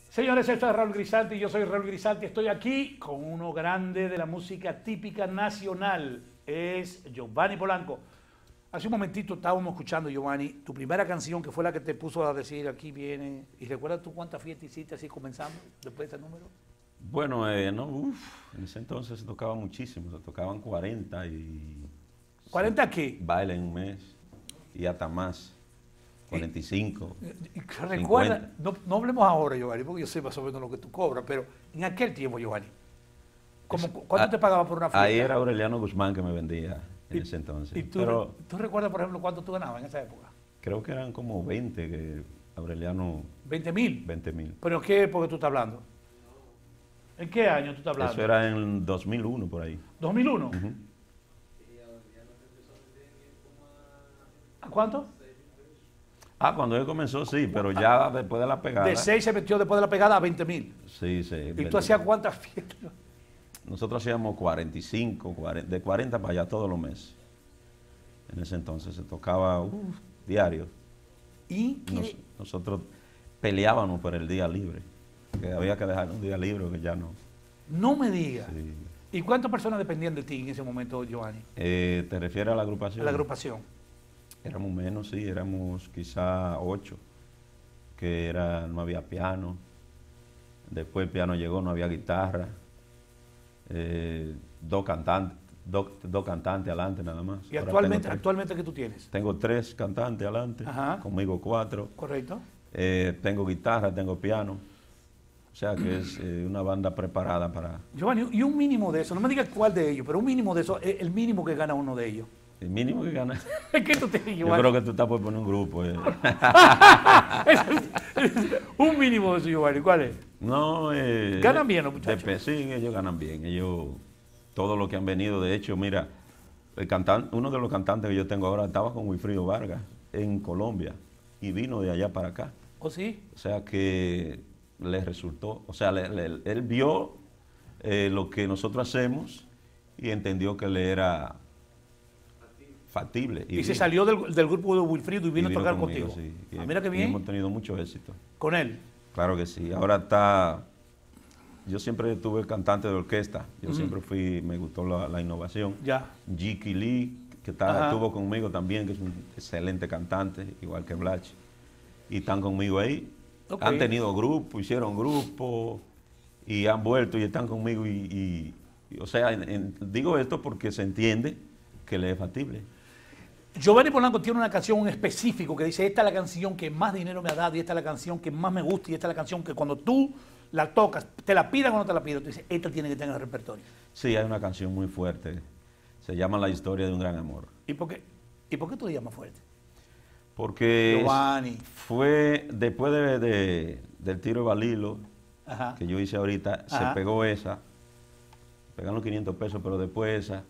Señores, esto es Raúl Grisanti, yo soy Raúl Grisanti, estoy aquí con uno grande de la música típica nacional, es Giovanni Polanco. Hace un momentito estábamos escuchando, Giovanni, tu primera canción que fue la que te puso a decir aquí viene, y ¿recuerdas tú cuántas fiestas hiciste así comenzando después de ese número? Bueno, en ese entonces se tocaba muchísimo, se tocaban 40 y... ¿40 qué? Bailes en un mes y hasta más, 45, Recuerda, no hablemos ahora, Giovanni, porque yo sé más o menos lo que tú cobras, pero en aquel tiempo, Giovanni, ¿cuánto te pagaba por una fiesta? Ahí era Aureliano Guzmán que me vendía en ese entonces. ¿Y tú recuerdas, por ejemplo, cuánto tú ganabas en esa época? Creo que eran como 20 que Aureliano... ¿20.000? 20.000. ¿Pero en qué época tú estás hablando? ¿En qué año tú estás hablando? Eso era en 2001 por ahí. ¿2001? Ujú. ¿A cuánto? Cuando él comenzó sí, pero ya después de la pegada... De 6 se metió después de la pegada a 20.000. Sí, sí. ¿Y tú hacías cuántas fiestas? Nosotros hacíamos 45, de 40 para allá todos los meses. En ese entonces se tocaba diario. ¿Y nosotros peleábamos por el día libre. Que había que dejar un día libre que ya no. No me digas. Sí. ¿Y cuántas personas dependían de ti en ese momento, Giovanni? ¿Te refieres a la agrupación? A la agrupación. Éramos menos, sí, éramos quizá 8, no había piano, después el piano llegó, no había guitarra, dos cantantes adelante nada más. ¿Y actualmente qué tú tienes? Tengo 3 cantantes adelante, Ajá. Conmigo 4. Correcto. Tengo guitarra, tengo piano, o sea que es una banda preparada para... Giovanni, y un mínimo de eso, no me digas cuál de ellos, pero un mínimo de eso, el mínimo que gana uno de ellos. El mínimo que gana. ¿Qué tú te Yo creo que tú estás por poner un grupo. Un mínimo de eso, Giovanni, ¿cuál es? No, ¿Ganan bien los muchachos? Sí, ellos ganan bien. Ellos, todo lo que han venido, de hecho, mira, uno de los cantantes que yo tengo ahora estaba con Wilfrido Vargas en Colombia y vino de allá para acá. ¿Oh, sí? O sea que le resultó, o sea, él vio lo que nosotros hacemos y entendió que le era factible. Y se salió del grupo de Wilfrido y vino a tocar conmigo, contigo. Sí. Mira qué bien. Hemos tenido mucho éxito. ¿Con él? Claro que sí. Ahora está... Yo siempre tuve cantante de orquesta. Yo siempre me gustó la innovación. Ya. Jiki Lee, que estuvo conmigo también, que es un excelente cantante, igual que Blach. Y están conmigo ahí. Okay. Han tenido grupo, hicieron grupo y han vuelto y están conmigo. O sea, digo esto porque se entiende que le es factible. Giovanni Polanco tiene una canción en específico que dice, esta es la canción que más dinero me ha dado y esta es la canción que más me gusta y esta es la canción que cuando tú la tocas, te la pidan o no te la pidan, tú dices, esta tiene que tener el repertorio. Sí, hay una canción muy fuerte, se llama La historia de un gran amor. ¿Y por qué tú le llamas fuerte? Porque Giovanni. fue después del tiro de Balilo, Ajá. que yo hice ahorita, Ajá. se pegó esa, pegan los 500 pesos, pero después esa,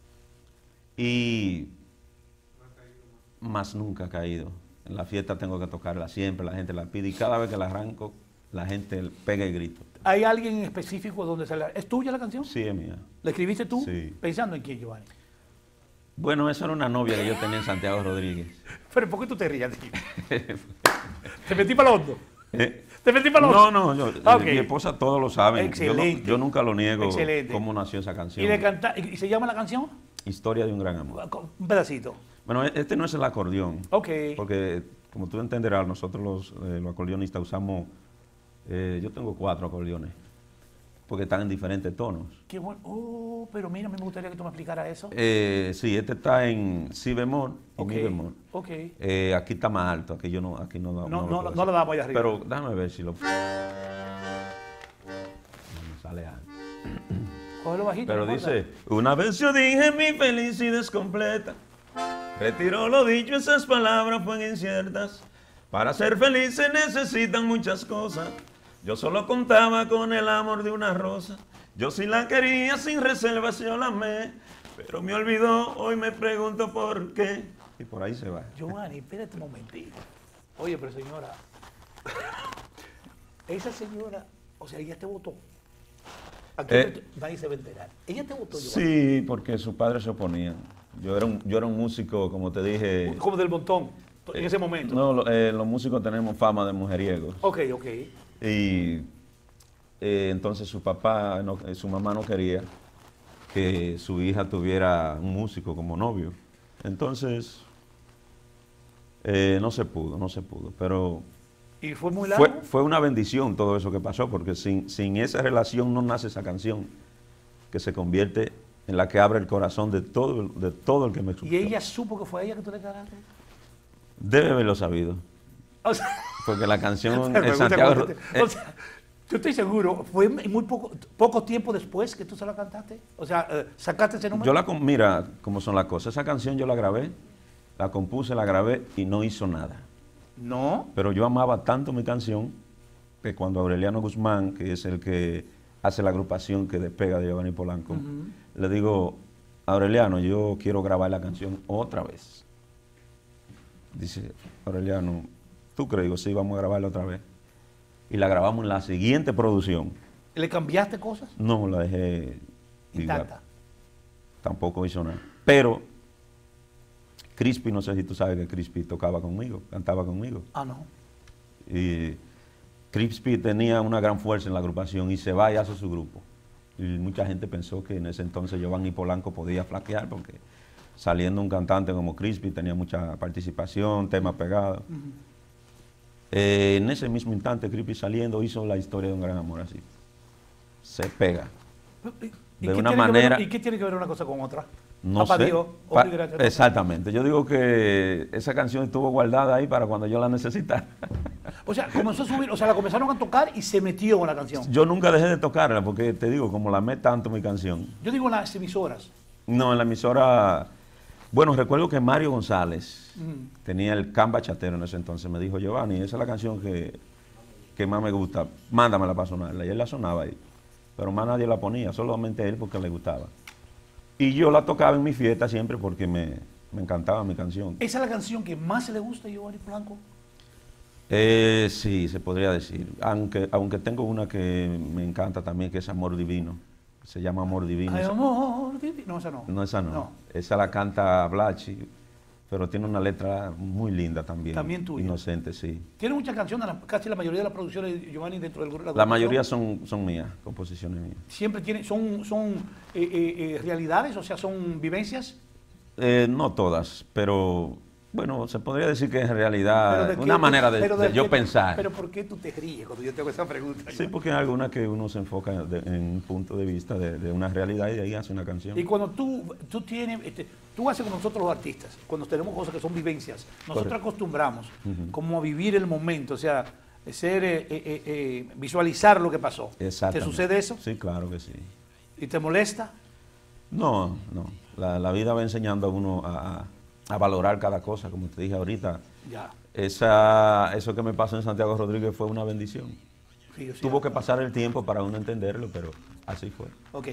y más nunca ha caído. En la fiesta tengo que tocarla siempre, la gente la pide y cada vez que la arranco, la gente pega el grito. ¿Hay alguien en específico donde se la... ¿Es tuya la canción? Sí, es mía. ¿La escribiste tú? Sí. ¿Pensando en quién, Giovanni? Bueno, esa era una novia que yo tenía en Santiago Rodríguez. Pero ¿por qué tú te rías de aquí? ¿Te metí para lo hondo? ¿Te metí para lo hondo? No, Okay. Mi esposa todos lo saben. Excelente. Yo nunca lo niego. Excelente. Cómo nació esa canción. ¿Y se llama la canción? Historia de un gran amor. Un pedacito. Bueno, este no es el acordeón. Ok. Porque, como tú entenderás, nosotros los acordeonistas usamos... yo tengo 4 acordeones. Porque están en diferentes tonos. Qué bueno. Oh, pero mira, me gustaría que tú me explicaras eso. Sí, este está en si bemol y mi bemol. Ok. Aquí está más alto, aquí no lo damos allá arriba. Pero déjame ver si lo... sale alto. Cógelo bajito. Pero no dice, importa. una vez yo dije mi felicidad es completa. Retiro lo dicho, esas palabras fueron inciertas. Para ser feliz se necesitan muchas cosas. Yo solo contaba con el amor de una rosa. Yo sí la quería sin reservas, yo la amé. Pero me olvidó, hoy me pregunto por qué. Y por ahí se va. Giovanni, espérate un momentito. Oye, pero señora, esa señora, o sea, ella te votó. Aquí nadie se va a enterar. Ella te votó, Giovanni. Sí, porque sus padres se oponían. Yo era un músico, como te dije... Como del montón, en ese momento. No, los músicos tenemos fama de mujeriegos. Ok. Y entonces su papá, su mamá no quería que su hija tuviera un músico como novio. Entonces, no se pudo. Pero ¿Y fue muy largo? fue una bendición todo eso que pasó, porque sin esa relación no nace esa canción, que se convierte en la que abre el corazón de todo el que me escuchó. ¿Y ella supo que fue a ella que tú le cagaste? Debe haberlo sabido. O sea, Porque la canción me en gusta Santiago... o sea, yo estoy seguro, fue muy poco tiempo después que tú se la cantaste. O sea, sacaste ese número. Mira cómo son las cosas. Esa canción yo la grabé, la compuse, la grabé y no hizo nada. No. Pero yo amaba tanto mi canción que cuando Aureliano Guzmán, que es el que hace la agrupación que despega de Giovanni Polanco, le digo, Aureliano, yo quiero grabar la canción otra vez. Dice, Aureliano, ¿tú crees? Digo, sí, vamos a grabarla otra vez. Y la grabamos en la siguiente producción. ¿Le cambiaste cosas? No, la dejé intacta. Tampoco hizo nada. Pero Crispy, no sé si tú sabes que Crispy tocaba conmigo, cantaba conmigo. Ah, no. Y Crispy tenía una gran fuerza en la agrupación y se va y hace su grupo. Y mucha gente pensó que en ese entonces Giovanni Polanco podía flaquear porque saliendo un cantante como Crispy tenía mucha participación, temas pegados. En ese mismo instante, Crispy saliendo hizo la historia de un gran amor así. Se pega. ¿Y de qué una tiene manera... ¿Y qué tiene que ver una cosa con otra? No Papá sé. Dios, Exactamente. Yo digo que esa canción estuvo guardada ahí para cuando yo la necesitara. O sea, comenzó a subir, o sea, la comenzaron a tocar y se metió con la canción. Yo nunca dejé de tocarla porque te digo, como la amé tanto mi canción. Yo digo en las emisoras. No, en la emisora... Bueno, recuerdo que Mario González tenía el can bachatero en ese entonces. Me dijo, Giovanni, esa es la canción que más me gusta. Mándamela para sonarla. Y él la sonaba ahí. Pero más nadie la ponía, solamente a él porque le gustaba. Y yo la tocaba en mi fiesta siempre porque me encantaba mi canción. ¿Esa es la canción que más le gusta a Giovanni Polanco? Sí, se podría decir. Aunque tengo una que me encanta también, que es Amor Divino. Se llama Amor Divino. Ay, amor divino. No, esa no. No, esa no. Esa la canta Blachi, pero tiene una letra muy linda también. También tuya. Inocente, sí. Tiene muchas canciones, casi la mayoría de las producciones de Giovanni dentro del grupo. La mayoría son mías, composiciones mías. Siempre tiene, son realidades, o sea, son vivencias. No todas, pero bueno, se podría decir que en realidad una manera de yo pensar. Pero ¿por qué tú te ríes cuando yo te hago esa pregunta? Sí, porque hay algunas que uno se enfoca en un punto de vista de una realidad y de ahí hace una canción. Y cuando tú tienes, tú haces como nosotros los artistas, cuando tenemos cosas que son vivencias, nosotros acostumbramos como a vivir el momento, o sea, visualizar lo que pasó. Exactamente. ¿Te sucede eso? Sí, claro que sí. ¿Y te molesta? No. La vida va enseñando a uno a valorar cada cosa, como te dije ahorita. Ya. Eso que me pasó en Santiago Rodríguez fue una bendición. Sí, Tuvo que pasar el tiempo para uno entenderlo, pero así fue. Ok.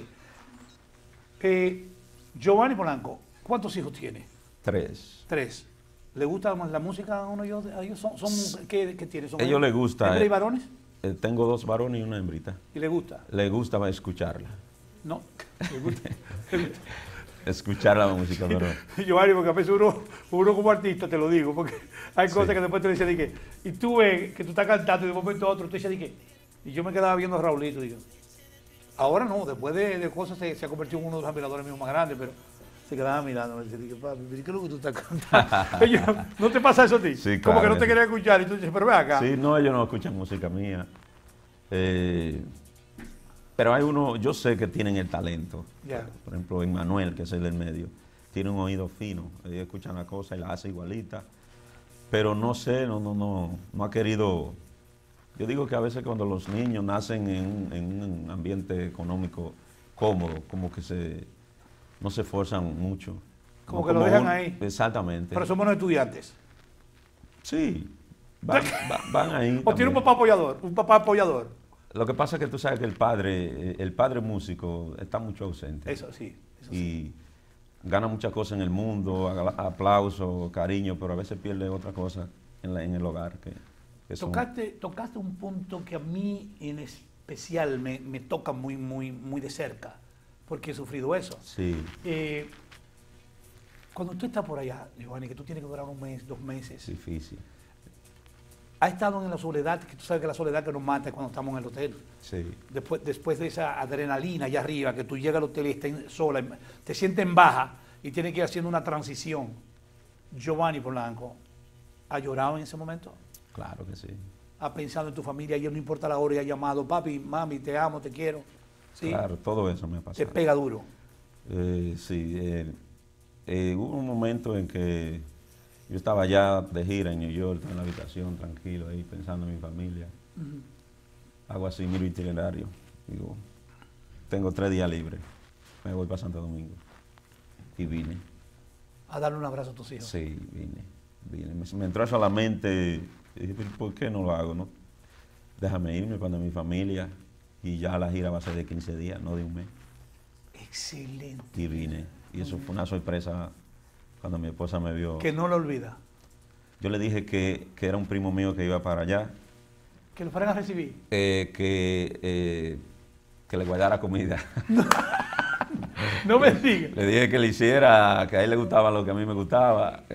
Giovanni Polanco, ¿cuántos hijos tiene? 3. 3. ¿Le gusta más la música a uno y a ellos? ¿Qué tiene? Ellos les gusta. ¿Hembra y varones? Tengo 2 varones y una hembrita. ¿Y le gusta? Le gusta escucharla. No, le gusta. Escuchar la música, pero... Giovanni, porque a veces uno como artista, te lo digo, porque hay cosas que después te dicen, y tú ves que tú estás cantando y de momento a otro te dices, y yo me quedaba viendo a Raulito, digo, ahora no, después de cosas se ha convertido en uno de los admiradores míos más grandes, pero se quedaba mirando, me decía, papi, ¿qué es lo que tú estás cantando? ¿No te pasa eso a ti? Sí, como claro. que no te quería escuchar, y tú dices, pero ve acá. Sí, no, ellos no escuchan música mía. Pero hay uno, yo sé que tienen el talento. Yeah. Por ejemplo, Emmanuel, que es el del medio, tiene un oído fino. Ellos escuchan la cosa y la hace igualita. Pero no sé, no ha querido... Yo digo que a veces cuando los niños nacen en un ambiente económico cómodo, como que no se esfuerzan mucho. Como que lo dejan ahí. Exactamente. Pero son buenos estudiantes. Sí, van ahí. O tiene un papá apoyador. Lo que pasa es que tú sabes que el padre músico está mucho ausente. Eso sí. Y gana muchas cosas en el mundo, aplauso, cariño, pero a veces pierde otra cosa en el hogar. Tocaste un punto que a mí en especial me toca muy, muy, muy de cerca, porque he sufrido eso. Sí. Cuando tú estás por allá, Giovanni, que tú tienes que durar un mes, 2 meses. Difícil. ha estado en la soledad, que tú sabes que la soledad que nos mata es cuando estamos en el hotel. Sí. Después de esa adrenalina allá arriba, que tú llegas al hotel y estás sola, te sientes en baja y tienes que ir haciendo una transición. Giovanni Polanco, ¿ha llorado en ese momento? Claro que sí. ¿Ha pensado en tu familia y no importa la hora y ha llamado, papi, mami, te amo, te quiero? ¿Sí? Claro, todo eso me ha pasado. Te pega duro. Sí, hubo un momento en que yo estaba ya de gira en New York, en la habitación, tranquilo, ahí pensando en mi familia. Hago así, miro itinerario. Digo, tengo 3 días libres, me voy para Santo Domingo. Y vine. A darle un abrazo a tus hijos. Sí, vine. Me entró eso a la mente y dije, ¿por qué no lo hago? No? Déjame irme cuando mi familia y ya la gira va a ser de 15 días, no de un mes. Excelente. Y vine. Y eso fue una sorpresa cuando mi esposa me vio. Que no lo olvida. Yo le dije que era un primo mío que iba para allá. Que lo fueran a recibir. Que le guardara comida. No me digas. Le dije que le hiciera, que a él le gustaba lo que a mí me gustaba.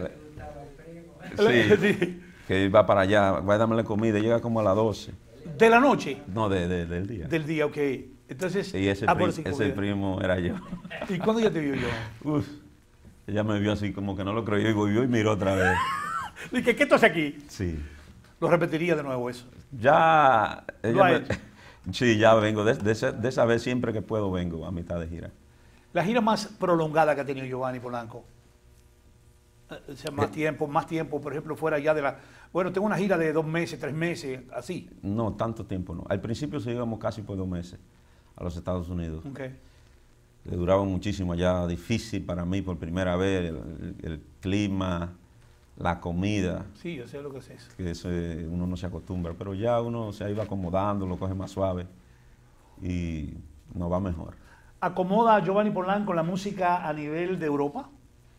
Sí, que iba para allá, guárdame la comida, llega como a las 12. ¿De la noche? No, del día. Del día, ok. Entonces, Y ese primo era yo. ¿Y cuándo ya te vio yo? Uf, ella me vio así como que no lo creyó y volvió y miró otra vez. Dije, ¿qué tú haces aquí? Sí. Lo repetiría de nuevo eso. Ya, ¿Lo ha hecho? Sí, ya vengo, de esa vez siempre que puedo vengo a mitad de gira. La gira más prolongada que ha tenido Giovanni Polanco. O sea, más tiempo, por ejemplo, fuera ya de la... Bueno, tengo una gira de 2 meses, 3 meses, así. No, tanto tiempo no. Al principio sí íbamos casi por 2 meses a los Estados Unidos. Okay. Le duraba muchísimo allá, difícil para mí por primera vez, el clima, la comida. Sí, yo sé lo que es eso. Que eso uno no se acostumbra, pero ya uno se ha ido acomodando, lo coge más suave y nos va mejor. ¿Acomoda a Giovanni Polanco la música a nivel de Europa?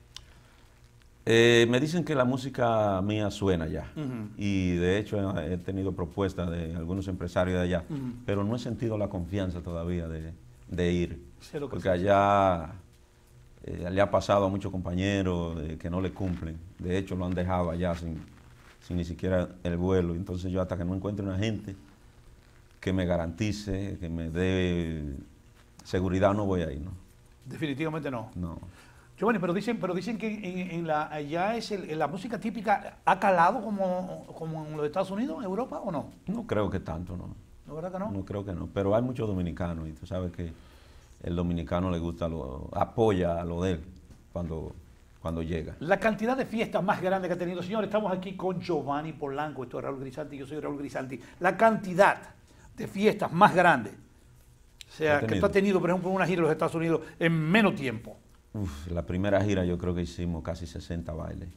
Me dicen que la música mía suena ya. Uh-huh. Y de hecho he tenido propuestas de algunos empresarios de allá, Uh-huh. pero no he sentido la confianza todavía de ir. Sé lo que Porque es. allá le ha pasado a muchos compañeros que no le cumplen. De hecho lo han dejado allá sin ni siquiera el vuelo. Entonces yo hasta que no encuentre una gente que me garantice, que me dé seguridad, no voy a ir, ¿no? Definitivamente no. No. Giovanni, pero dicen que allá la música típica ha calado como en los Estados Unidos, en Europa, ¿o no? No creo que tanto, ¿no? ¿La verdad que no? No creo que no. Pero hay muchos dominicanos y tú sabes que el dominicano le gusta, apoya a lo de él cuando llega. La cantidad de fiestas más grandes que ha tenido, señores, estamos aquí con Giovanni Polanco, esto es Raúl Grisanti, yo soy Raúl Grisanti. La cantidad de fiestas más grandes, o sea, que tú has tenido, por ejemplo, una gira en los Estados Unidos en menos tiempo. La primera gira yo creo que hicimos casi 60 bailes.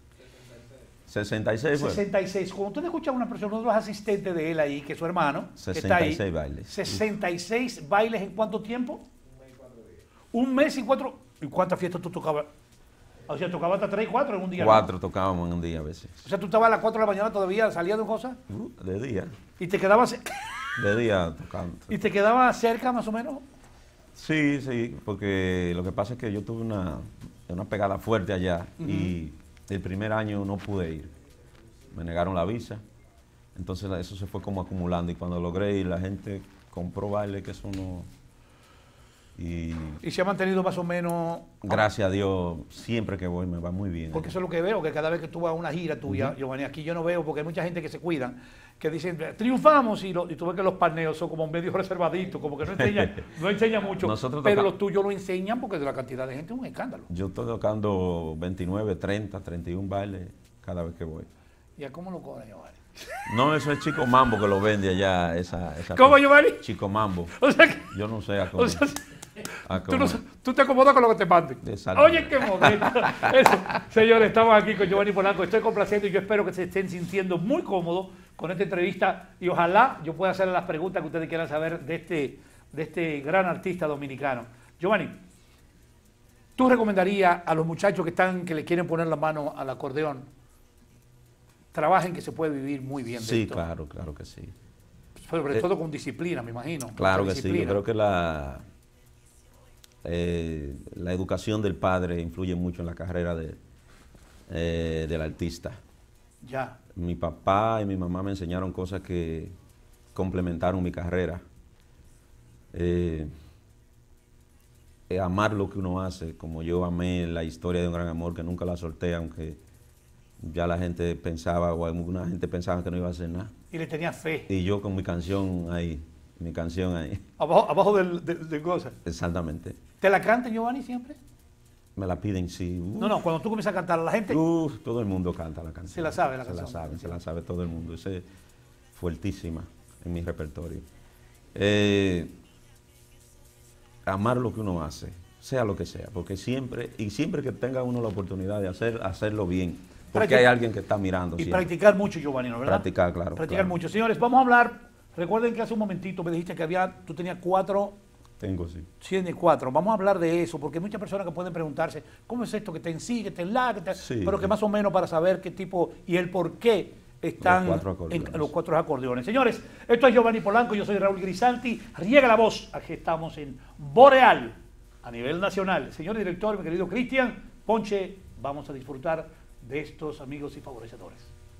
66 fue. 66. Cuando tú escuchas a una persona, uno de los asistentes de él ahí, que es su hermano, 66 que está ahí, bailes. 66 bailes en cuánto tiempo? 1 mes y 4. ¿Y cuántas fiestas tú tocabas? O sea, tocabas hasta 3 y 4 en un día. 4 tocábamos en un día a veces. O sea, tú estabas a las 4 de la mañana todavía, salías de cosas. De día. Y te quedabas. De día tocando. ¿Y te quedabas cerca más o menos? Sí, porque lo que pasa es que yo tuve una pegada fuerte allá y el primer año no pude ir. Me negaron la visa, entonces eso se fue como acumulando y cuando logré ir la gente compró baile que eso no... Y se ha mantenido más o menos... Gracias a Dios, siempre que voy me va muy bien. Porque eso es lo que veo, que cada vez que tú vas a una gira tuya, Giovanni, aquí yo no veo, porque hay mucha gente que se cuidan, que dicen, triunfamos, y tú ves que los paneos son como medio reservaditos, como que no enseñan mucho, pero los tuyos lo enseñan porque de la cantidad de gente es un escándalo. Yo estoy tocando 29, 30, 31 bailes cada vez que voy. ¿Y a cómo lo cobran, Giovanni? No, eso es Chico Mambo que lo vende allá, esa ¿Cómo, Giovanni? Chico Mambo. O sea que, yo no sé a cómo. O sea, tú te acomodas con lo que te manden. Oye, qué momento. Eso, señores, estamos aquí con Giovanni Polanco. Estoy complaciendo y yo espero que se estén sintiendo muy cómodos con esta entrevista y ojalá yo pueda hacerle las preguntas que ustedes quieran saber de este gran artista dominicano. Giovanni, ¿tú recomendarías a los muchachos que le quieren poner la mano al acordeón, trabajen, que se puede vivir muy bien de esto? Sí, claro que sí. Sobre todo con disciplina, me imagino. Claro que sí. Yo creo que la educación del padre influye mucho en la carrera del artista. Ya. Mi papá y mi mamá me enseñaron cosas que complementaron mi carrera. Amar lo que uno hace, como yo amé la historia de un gran amor que nunca la solté, aunque ya la gente pensaba, o alguna gente pensaba que no iba a hacer nada. Y le tenía fe. Y yo con mi canción ahí. Abajo del cosa. Exactamente. ¿Te la cantan, Giovanni, siempre? Me la piden, sí. No, cuando tú comienzas a cantar, la gente... todo el mundo canta la canción. Se la sabe la canción. Se la sabe todo el mundo. Esa es fuertísima en mi repertorio. Amar lo que uno hace, sea lo que sea, porque siempre que tenga uno la oportunidad de hacerlo bien, porque hay alguien que está mirando. Y siempre. Practicar mucho, Giovanni, ¿no? ¿Verdad? Practicar, claro. Practicar mucho. Señores, vamos a hablar. Recuerden que hace un momentito me dijiste que tú tenías 4. Tengo, sí. Tiene 4. Vamos a hablar de eso, porque hay muchas personas que pueden preguntarse, ¿cómo es esto que te en sí, que te en la, sí, pero que más o menos para saber qué tipo y el por qué están los 4 acordeones. Señores, esto es Giovanni Polanco, yo soy Raúl Grisanti. Riega la voz, aquí estamos en Boreal, a nivel nacional. Señor director, mi querido Cristian Ponche, vamos a disfrutar de estos amigos y favorecedores.